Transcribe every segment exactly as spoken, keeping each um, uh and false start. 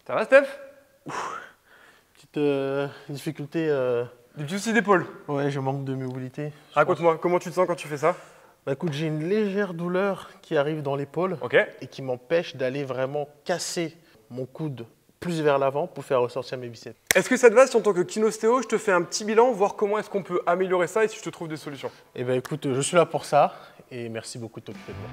Ça va, Steph? Petite euh, difficulté. Euh... Des petits soucis d'épaule? Ouais, je manque de mobilité. Raconte-moi, comment tu te sens quand tu fais ça? Bah écoute, j'ai une légère douleur qui arrive dans l'épaule okay. et qui m'empêche d'aller vraiment casser mon coude plus vers l'avant pour faire ressortir mes biceps. Est-ce que ça te va si en tant que kinostéo, je te fais un petit bilan, voir comment est-ce qu'on peut améliorer ça et si je te trouve des solutions? Eh bien écoute, je suis là pour ça et merci beaucoup de t'occuper de moi.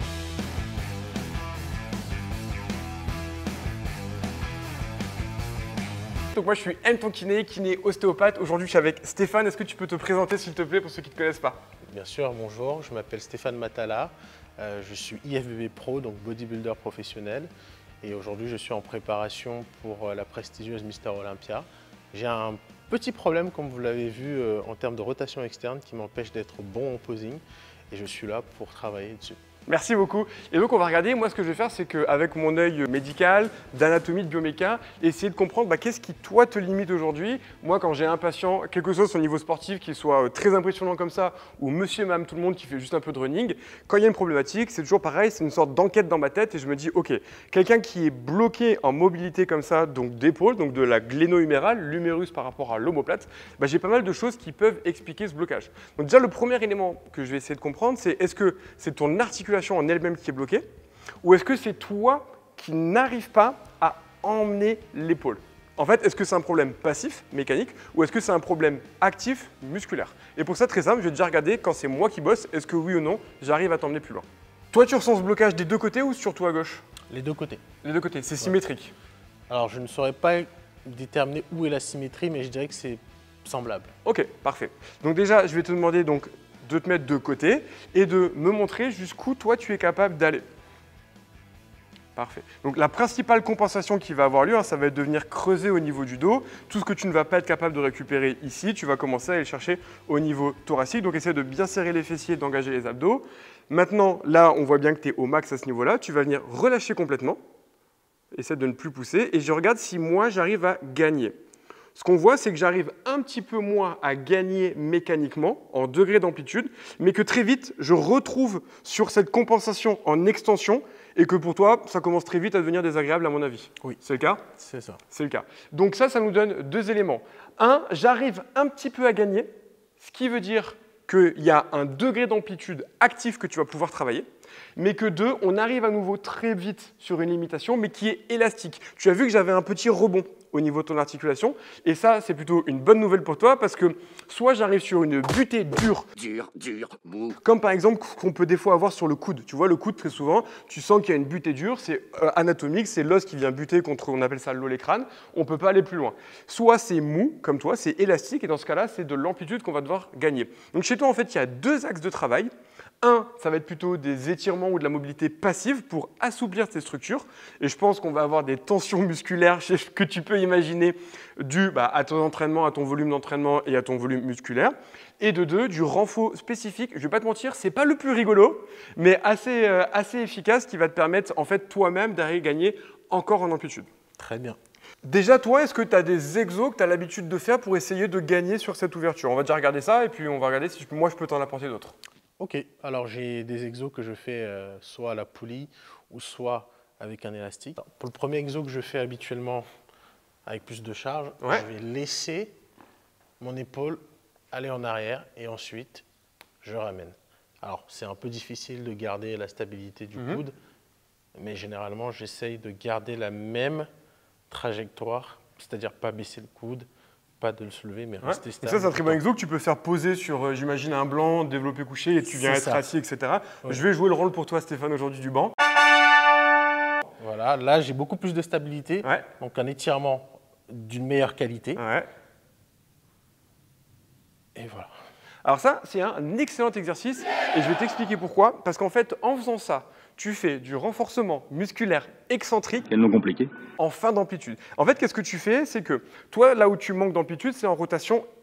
Donc moi je suis M ton kiné, kiné ostéopathe. Aujourd'hui je suis avec Stéphane. Est-ce que tu peux te présenter s'il te plaît pour ceux qui ne te connaissent pas? Bien sûr, bonjour, je m'appelle Stéphane Matala. Euh, je suis I F B B Pro, donc bodybuilder professionnel. Et aujourd'hui je suis en préparation pour la prestigieuse Mister Olympia. J'ai un petit problème, comme vous l'avez vu, euh, en termes de rotation externe qui m'empêche d'être bon en posing. Et je suis là pour travailler dessus. Merci beaucoup. Et donc on va regarder, moi ce que je vais faire, c'est qu'avec mon œil médical, d'anatomie, de bioméca, essayer de comprendre bah, qu'est-ce qui toi te limite aujourd'hui. Moi quand j'ai un patient, quel que soit son niveau sportif, qu'il soit très impressionnant comme ça, ou monsieur et madame tout le monde qui fait juste un peu de running, quand il y a une problématique, c'est toujours pareil, c'est une sorte d'enquête dans ma tête et je me dis ok, quelqu'un qui est bloqué en mobilité comme ça, donc d'épaule, donc de la gléno-humérale, l'humérus par rapport à l'omoplate, bah, j'ai pas mal de choses qui peuvent expliquer ce blocage. Donc déjà le premier élément que je vais essayer de comprendre, c'est est-ce que c'est ton articulation en elle-même qui est bloquée, ou est-ce que c'est toi qui n'arrives pas à emmener l'épaule? En fait, est-ce que c'est un problème passif, mécanique, ou est-ce que c'est un problème actif, musculaire? Et pour ça, très simple, je vais déjà regarder quand c'est moi qui bosse, est-ce que oui ou non, j'arrive à t'emmener plus loin. Toi, tu ressens ce blocage des deux côtés ou surtout à gauche? Les deux côtés. Les deux côtés, c'est ouais. Symétrique. Alors, je ne saurais pas déterminer où est la symétrie, mais je dirais que c'est semblable. Ok, parfait. Donc déjà, je vais te demander donc de te mettre de côté et de me montrer jusqu'où toi tu es capable d'aller. Parfait. Donc la principale compensation qui va avoir lieu, hein, ça va être de venir creuser au niveau du dos. Tout ce que tu ne vas pas être capable de récupérer ici, tu vas commencer à aller chercher au niveau thoracique. Donc essaie de bien serrer les fessiers, d'engager les abdos. Maintenant, là, on voit bien que tu es au max à ce niveau-là. Tu vas venir relâcher complètement. Essaie de ne plus pousser. Et je regarde si moi, j'arrive à gagner. Ce qu'on voit, c'est que j'arrive un petit peu moins à gagner mécaniquement en degrés d'amplitude, mais que très vite, je retrouve sur cette compensation en extension et que pour toi, ça commence très vite à devenir désagréable à mon avis. Oui. C'est le cas? C'est ça. C'est le cas. Donc ça, ça nous donne deux éléments. Un, j'arrive un petit peu à gagner, ce qui veut dire qu'il y a un degré d'amplitude actif que tu vas pouvoir travailler, mais que deux, on arrive à nouveau très vite sur une limitation, mais qui est élastique. Tu as vu que j'avais un petit rebond au niveau de ton articulation, et ça, c'est plutôt une bonne nouvelle pour toi, parce que soit j'arrive sur une butée dure, dur, dur, mou, comme par exemple qu'on peut des fois avoir sur le coude. Tu vois, le coude, très souvent, tu sens qu'il y a une butée dure, c'est euh, anatomique, c'est l'os qui vient buter contre, on appelle ça l'olécrane, on ne peut pas aller plus loin. Soit c'est mou, comme toi, c'est élastique, et dans ce cas-là, c'est de l'amplitude qu'on va devoir gagner. Donc chez toi, en fait, il y a deux axes de travail. Un, ça va être plutôt des étirements ou de la mobilité passive pour assouplir tes structures. Et je pense qu'on va avoir des tensions musculaires que tu peux imaginer dues bah, à ton entraînement, à ton volume d'entraînement et à ton volume musculaire. Et de deux, du renfort spécifique. Je ne vais pas te mentir, ce n'est pas le plus rigolo, mais assez, euh, assez efficace qui va te permettre en fait toi-même d'aller gagner encore en amplitude. Très bien. Déjà, toi, est-ce que tu as des exos que tu as l'habitude de faire pour essayer de gagner sur cette ouverture? On va déjà regarder ça et puis on va regarder si je peux, moi je peux t'en apporter d'autres. Ok, alors j'ai des exos que je fais euh, soit à la poulie ou soit avec un élastique. Pour le premier exo que je fais habituellement avec plus de charge, ouais. je vais laisser mon épaule aller en arrière et ensuite je ramène. Alors c'est un peu difficile de garder la stabilité du mm-hmm. coude, mais généralement j'essaye de garder la même trajectoire, c'est-à-dire pas baisser le coude, pas de le soulever, mais rester ouais. stable. Et ça, c'est un très bon exo que tu peux faire poser sur, euh, j'imagine, un banc, développé couché, et tu viens être ça. Assis, et cetera. Ouais. Je vais jouer le rôle pour toi, Stéphane, aujourd'hui du banc. Voilà, là, j'ai beaucoup plus de stabilité, ouais. donc un étirement d'une meilleure qualité. Ouais. Et voilà. Alors ça, c'est un excellent exercice, et je vais t'expliquer pourquoi. Parce qu'en fait, en faisant ça, tu fais du renforcement musculaire excentrique. Quel nom compliqué. En fin d'amplitude. En fait, qu'est-ce que tu fais? C'est que toi, là où tu manques d'amplitude, c'est en rotation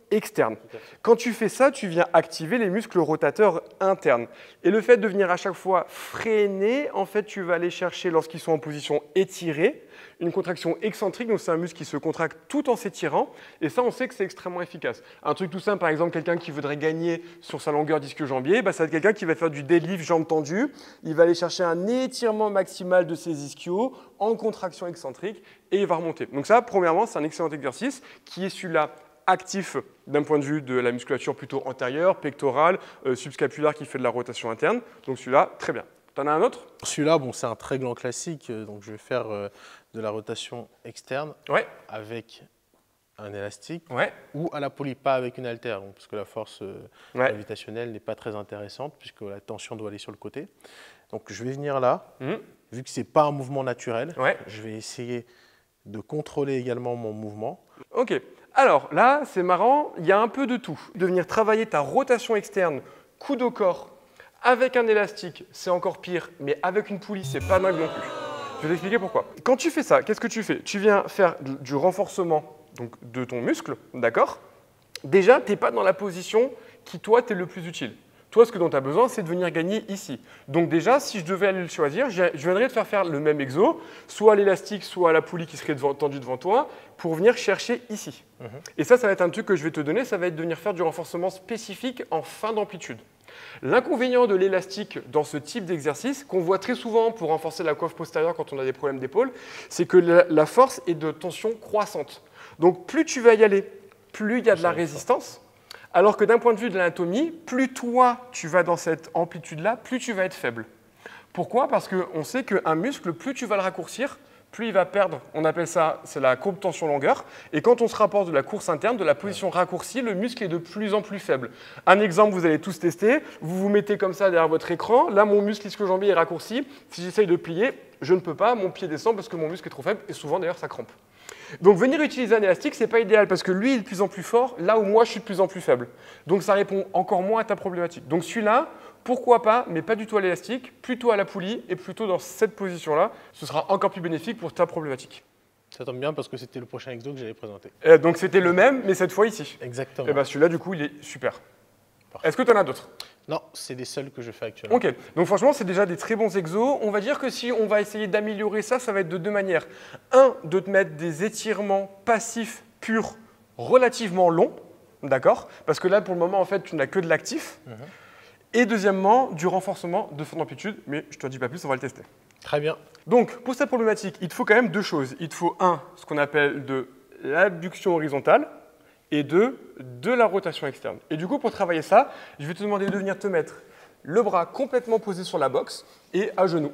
externe. Quand tu fais ça, tu viens activer les muscles rotateurs internes. Et le fait de venir à chaque fois freiner, en fait, tu vas aller chercher, lorsqu'ils sont en position étirée, une contraction excentrique, donc c'est un muscle qui se contracte tout en s'étirant, et ça, on sait que c'est extrêmement efficace. Un truc tout simple, par exemple, quelqu'un qui voudrait gagner sur sa longueur disque-jambier, bah, ça va être quelqu'un qui va faire du deadlift jambes tendues, il va aller chercher un étirement maximal de ses ischios en contraction excentrique, et il va remonter. Donc ça, premièrement, c'est un excellent exercice qui est celui-là actif d'un point de vue de la musculature plutôt antérieure, pectorale, euh, subscapulaire qui fait de la rotation interne. Donc celui-là, très bien. Tu en as un autre? Celui-là, bon, c'est un très grand classique, donc je vais faire euh, de la rotation externe ouais. avec un élastique ouais. ou à la poulie, pas avec une haltère, donc, parce que la force euh, ouais. gravitationnelle n'est pas très intéressante puisque la tension doit aller sur le côté. Donc je vais venir là, mmh. vu que ce n'est pas un mouvement naturel, ouais. je vais essayer de contrôler également mon mouvement. Ok. Alors là, c'est marrant, il y a un peu de tout. De venir travailler ta rotation externe, coude au corps, avec un élastique, c'est encore pire, mais avec une poulie, c'est pas dingue non plus. Je vais t'expliquer pourquoi. Quand tu fais ça, qu'est-ce que tu fais? Tu viens faire du renforcement donc, de ton muscle, d'accord? Déjà, tu n'es pas dans la position qui, toi, t'es le plus utile. Toi, ce que dont tu as besoin, c'est de venir gagner ici. Donc déjà, si je devais aller le choisir, je viendrais te faire faire le même exo, soit à l'élastique, soit à la poulie qui serait devant, tendue devant toi, pour venir chercher ici. Mmh. Et ça, ça va être un truc que je vais te donner, ça va être de venir faire du renforcement spécifique en fin d'amplitude. L'inconvénient de l'élastique dans ce type d'exercice, qu'on voit très souvent pour renforcer la coiffe postérieure quand on a des problèmes d'épaule, c'est que la, la force est de tension croissante. Donc plus tu vas y aller, plus il y a de la résistance. Alors que d'un point de vue de l'anatomie, plus toi, tu vas dans cette amplitude-là, plus tu vas être faible. Pourquoi? Parce qu'on sait qu'un muscle, plus tu vas le raccourcir, plus il va perdre. On appelle ça, c'est la courbe tension-longueur. Et quand on se rapporte de la course interne, de la position raccourcie, le muscle est de plus en plus faible. Un exemple, vous allez tous tester. Vous vous mettez comme ça derrière votre écran. Là, mon muscle ischio-jambier est raccourci. Si j'essaye de plier, je ne peux pas. Mon pied descend parce que mon muscle est trop faible. Et souvent, d'ailleurs, ça crampe. Donc venir utiliser un élastique, ce n'est pas idéal parce que lui il est de plus en plus fort, là où moi je suis de plus en plus faible. Donc ça répond encore moins à ta problématique. Donc celui-là, pourquoi pas, mais pas du tout à l'élastique, plutôt à la poulie et plutôt dans cette position-là. Ce sera encore plus bénéfique pour ta problématique. Ça tombe bien parce que c'était le prochain exo que j'allais présenter. Et donc c'était le même, mais cette fois ici. Exactement. Et bien celui-là du coup il est super. Est-ce que tu en as d'autres? Non, c'est les seuls que je fais actuellement. Ok, donc franchement, c'est déjà des très bons exos. On va dire que si on va essayer d'améliorer ça, ça va être de deux manières. Un, de te mettre des étirements passifs purs relativement longs, d'accord? Parce que là, pour le moment, en fait, tu n'as que de l'actif. Mm-hmm. Et deuxièmement, du renforcement de fin d'amplitude, mais je ne te dis pas plus, on va le tester. Très bien. Donc, pour cette problématique, il te faut quand même deux choses. Il te faut un, ce qu'on appelle de l'abduction horizontale, et deux, de la rotation externe. Et du coup, pour travailler ça, je vais te demander de venir te mettre le bras complètement posé sur la boxe et à genoux.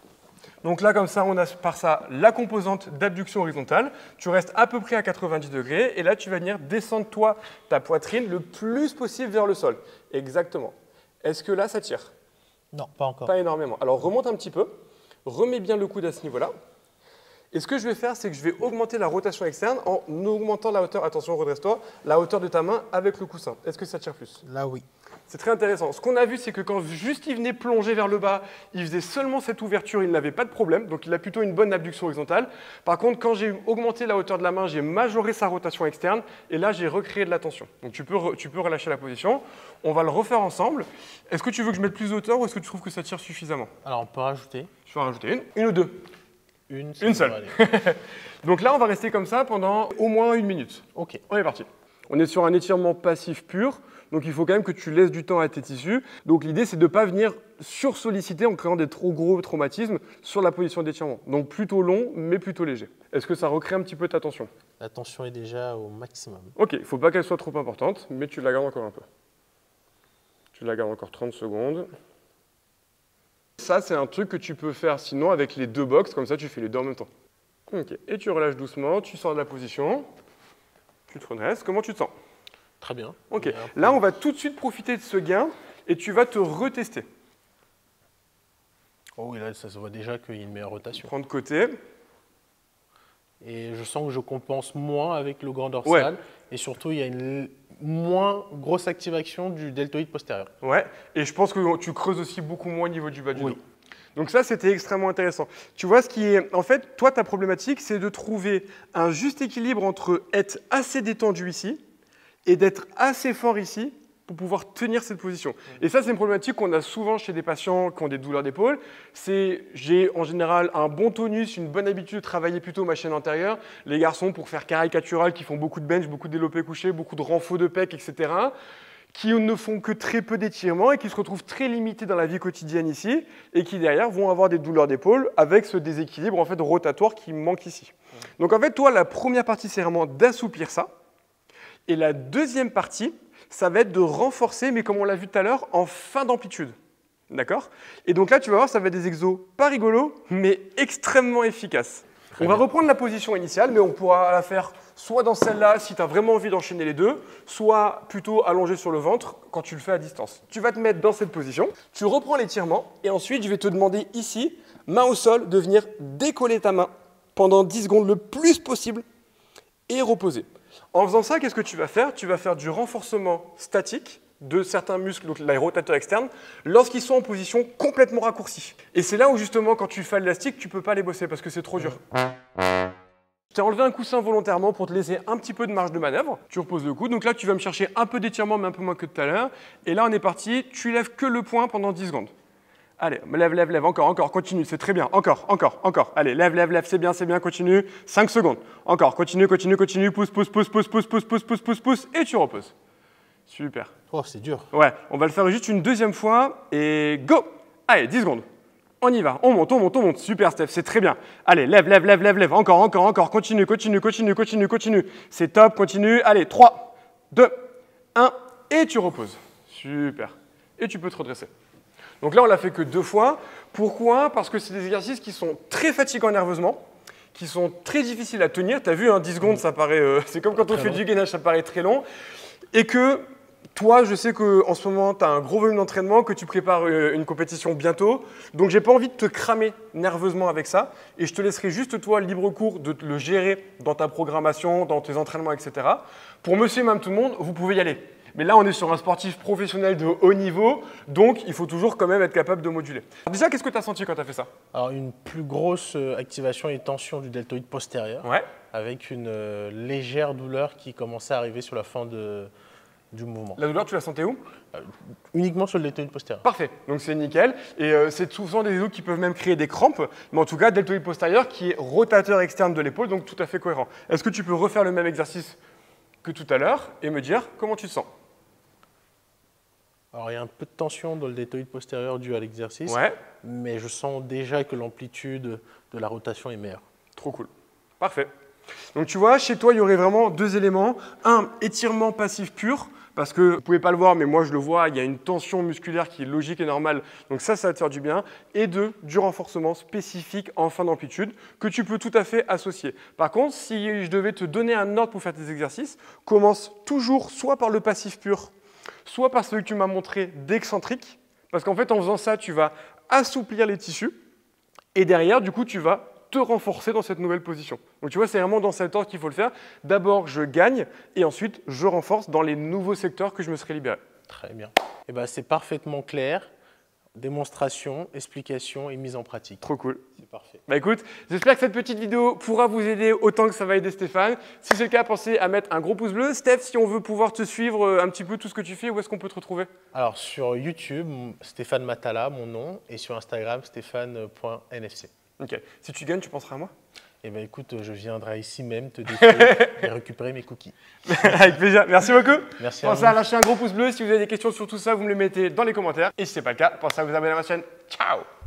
Donc là, comme ça, on a par ça la composante d'abduction horizontale. Tu restes à peu près à quatre-vingt-dix degrés et là, tu vas venir descendre toi ta poitrine le plus possible vers le sol. Exactement. Est-ce que là, ça tire? Non, pas encore. Pas énormément. Alors, remonte un petit peu. Remets bien le coude à ce niveau-là. Et ce que je vais faire, c'est que je vais augmenter la rotation externe en augmentant la hauteur, attention, redresse-toi, la hauteur de ta main avec le coussin. Est-ce que ça tire plus? Là, oui. C'est très intéressant. Ce qu'on a vu, c'est que quand juste il venait plonger vers le bas, il faisait seulement cette ouverture, il n'avait pas de problème, donc il a plutôt une bonne abduction horizontale. Par contre, quand j'ai augmenté la hauteur de la main, j'ai majoré sa rotation externe, et là, j'ai recréé de la tension. Donc tu peux, re, tu peux relâcher la position. On va le refaire ensemble. Est-ce que tu veux que je mette plus de hauteur ou est-ce que tu trouves que ça tire suffisamment? Alors, on peut rajouter. Je vais en rajouter une. Une ou deux? Une, une seule. Donc là, on va rester comme ça pendant au moins une minute. Ok. On est parti. On est sur un étirement passif pur, donc il faut quand même que tu laisses du temps à tes tissus. Donc l'idée, c'est de ne pas venir sursolliciter en créant des trop gros traumatismes sur la position d'étirement. Donc plutôt long, mais plutôt léger. Est-ce que ça recrée un petit peu ta tension? La tension est déjà au maximum. Ok, il ne faut pas qu'elle soit trop importante, mais tu la gardes encore un peu. Tu la gardes encore trente secondes. Ça, c'est un truc que tu peux faire sinon avec les deux box, comme ça tu fais les deux en même temps. Okay. Et tu relâches doucement, tu sors de la position, tu te redresses. Comment tu te sens? Très bien. Ok. Là, on va tout de suite profiter de ce gain et tu vas te retester. Oh oui, là, ça se voit déjà qu'il y a une meilleure rotation. Prends de côté. Et je sens que je compense moins avec le grand dorsal. Ouais. Et surtout, il y a une moins grosse activation du deltoïde postérieur. Ouais, et je pense que tu creuses aussi beaucoup moins au niveau du bas du oui. dos. Donc ça, c'était extrêmement intéressant. Tu vois, ce qui est, en fait, toi, ta problématique, c'est de trouver un juste équilibre entre être assez détendu ici et d'être assez fort ici pour pouvoir tenir cette position. Et ça, c'est une problématique qu'on a souvent chez des patients qui ont des douleurs d'épaule. C'est, j'ai en général un bon tonus, une bonne habitude de travailler plutôt ma chaîne antérieure. Les garçons, pour faire caricatural, qui font beaucoup de bench, beaucoup de développé couché, beaucoup de renfort de pec, et cetera, qui ne font que très peu d'étirements et qui se retrouvent très limités dans la vie quotidienne ici et qui derrière vont avoir des douleurs d'épaule avec ce déséquilibre en fait rotatoire qui manque ici. Donc en fait, toi, la première partie, c'est vraiment d'assouplir ça. Et la deuxième partie, ça va être de renforcer, mais comme on l'a vu tout à l'heure, en fin d'amplitude. D'accord? Et donc là, tu vas voir, ça va être des exos pas rigolos, mais extrêmement efficaces. Très on va bien. reprendre la position initiale, mais on pourra la faire soit dans celle-là, si tu as vraiment envie d'enchaîner les deux, soit plutôt allongé sur le ventre quand tu le fais à distance. Tu vas te mettre dans cette position, tu reprends l'étirement, et ensuite, je vais te demander ici, main au sol, de venir décoller ta main pendant dix secondes le plus possible et reposer. En faisant ça, qu'est-ce que tu vas faire? Tu vas faire du renforcement statique de certains muscles, donc les rotateurs externes, lorsqu'ils sont en position complètement raccourcie. Et c'est là où justement, quand tu fais l'élastique, tu ne peux pas les bosser parce que c'est trop dur. Je t'ai enlevé un coussin volontairement pour te laisser un petit peu de marge de manœuvre. Tu reposes le coude. Donc là, tu vas me chercher un peu d'étirement, mais un peu moins que tout à l'heure. Et là, on est parti. Tu lèves que le poing pendant dix secondes. Allez, lève, lève, lève, encore, encore, continue, c'est très bien, encore, encore, encore. Allez, lève, lève, lève, c'est bien, c'est bien, continue. cinq secondes. Encore, continue, continue, continue, pousse, pousse, pousse, pousse, pousse, pousse, pousse, pousse, pousse, pousse, et tu reposes. Super. Oh, c'est dur. Ouais, on va le faire juste une deuxième fois, et go! Allez, dix secondes. On y va, on monte, on monte, on monte. Super, Steph, c'est très bien. Allez, lève, lève, lève, lève, lève, encore, encore, encore, continue, continue, continue, continue, continue. C'est top, continue. Allez, trois, deux, un, et tu reposes. Super. Et tu peux te redresser. Donc là, on l'a fait que deux fois. Pourquoi? Parce que c'est des exercices qui sont très fatigants nerveusement, qui sont très difficiles à tenir. Tu as vu, hein, dix secondes, ça paraît, euh, c'est comme quand on fait du gainage, ça paraît très long. Et que toi, je sais qu'en ce moment, tu as un gros volume d'entraînement, que tu prépares une compétition bientôt. Donc, je n'ai pas envie de te cramer nerveusement avec ça. Et je te laisserai juste, toi, libre cours de le gérer dans ta programmation, dans tes entraînements, et cetera. Pour monsieur et madame tout le monde, vous pouvez y aller. Mais là, on est sur un sportif professionnel de haut niveau, donc il faut toujours quand même être capable de moduler. Alors déjà, qu'est-ce que tu as senti quand tu as fait ça? Alors, une plus grosse activation et tension du deltoïde postérieur, Ouais. avec une euh, légère douleur qui commençait à arriver sur la fin de, du mouvement. La douleur, tu la sentais où? Euh, uniquement sur le deltoïde postérieur. Parfait, donc c'est nickel. Et euh, c'est souvent des exos qui peuvent même créer des crampes, mais en tout cas, deltoïde postérieur qui est rotateur externe de l'épaule, donc tout à fait cohérent. Est-ce que tu peux refaire le même exercice que tout à l'heure et me dire comment tu te sens? Alors, il y a un peu de tension dans le deltoïde postérieur dû à l'exercice, Ouais. mais je sens déjà que l'amplitude de la rotation est meilleure. Trop cool. Parfait. Donc tu vois, chez toi, il y aurait vraiment deux éléments. Un, étirement passif pur, parce que vous ne pouvez pas le voir, mais moi je le vois, il y a une tension musculaire qui est logique et normale, donc ça, ça va te faire du bien. Et deux, du renforcement spécifique en fin d'amplitude, que tu peux tout à fait associer. Par contre, si je devais te donner un ordre pour faire tes exercices, commence toujours soit par le passif pur, soit par celui que tu m'as montré d'excentrique, parce qu'en fait, en faisant ça, tu vas assouplir les tissus, et derrière, du coup, tu vas te renforcer dans cette nouvelle position. Donc tu vois, c'est vraiment dans cet ordre qu'il faut le faire. D'abord, je gagne, et ensuite, je renforce dans les nouveaux secteurs que je me serais libéré. Très bien. Eh ben, c'est parfaitement clair. Démonstration, explication et mise en pratique. Trop cool. C'est parfait. Bah écoute, j'espère que cette petite vidéo pourra vous aider autant que ça va aider Stéphane. Si c'est le cas, pensez à mettre un gros pouce bleu. Steph, si on veut pouvoir te suivre un petit peu tout ce que tu fais, où est-ce qu'on peut te retrouver? Alors, sur YouTube, Stéphane Matala, mon nom, et sur Instagram, stéphane point n f c. Ok. Si tu gagnes, tu penseras à moi? Eh bien, écoute, je viendrai ici même te défier et récupérer mes cookies. Avec plaisir. Merci beaucoup. Merci à Pensez vous. à lâcher un gros pouce bleu. Si vous avez des questions sur tout ça, vous me les mettez dans les commentaires. Et si ce n'est pas le cas, pensez à vous abonner à ma chaîne. Ciao!